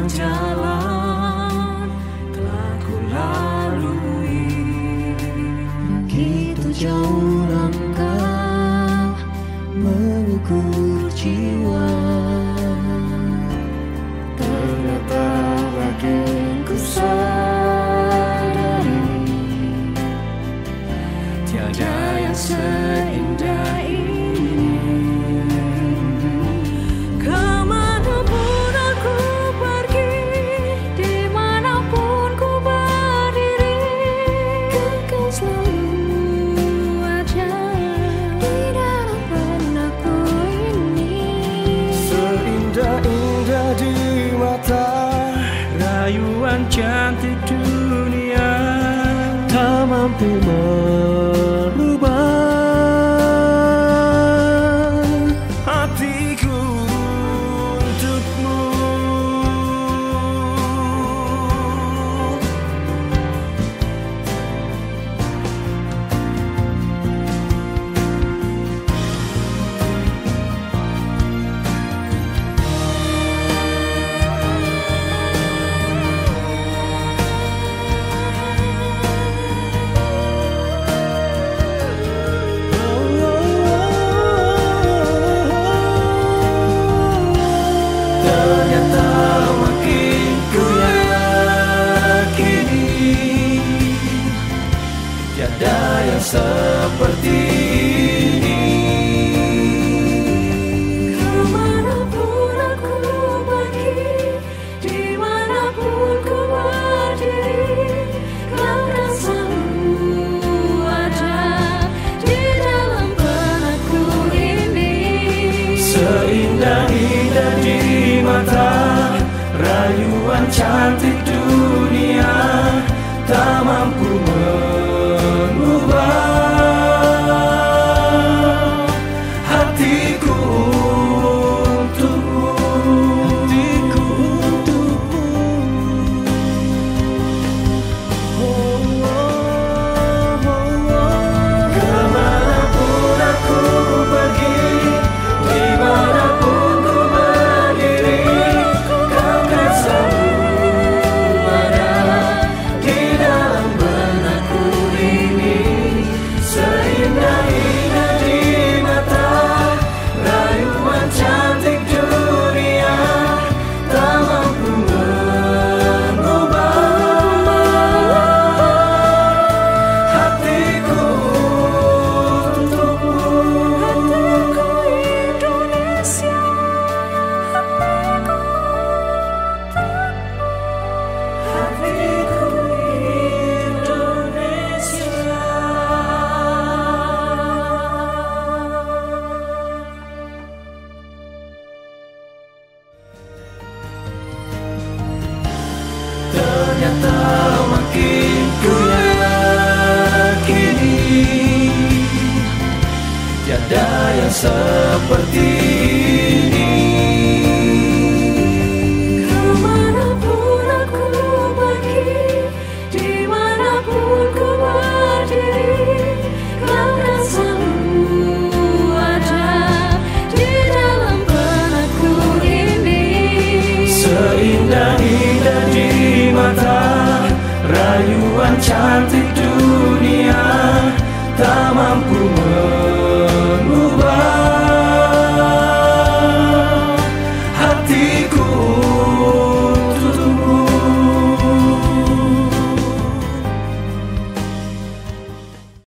jalan telah ku lalui. Begitu jauh langkah mengukur jiwa, ternyata makin ku sadari tiada yang seindah ini. Kemanapun aku pergi, dimanapun ku berdiri, kekal selalu ada di dalam benakku ini. Seindah-indah di mata, rayuan cantik dunia, tak mampu merubah hatiku untukmu. Ternyata makin ku yakini tiada yang seperti ini. Kemanapun aku pergi, dimanapun ku berdiri, kau kan selalu ada di dalam benakku ini. Seindah-indah di mata, rayuan cantik dunia, tak mampu mengubah hatiku untukmu. Kemanapun aku pergi, dimanapun ku berdiri, kau kan selalu ada di dalam benakku ini. Seindah-indah di mata, rayuan cantik dunia, tak mampu mengubah hatiku untukmu. Hatiku Indonesia, Hatiku Indonesia. Ternyata makin ku yakini tiada yang seperti ini. kemanapun aku pergi, dimanapun ku berdiri, kau kan selalu ada di dalam benakku ini. Seindah-indah di mata, rayuan cantik dunia, tak mampu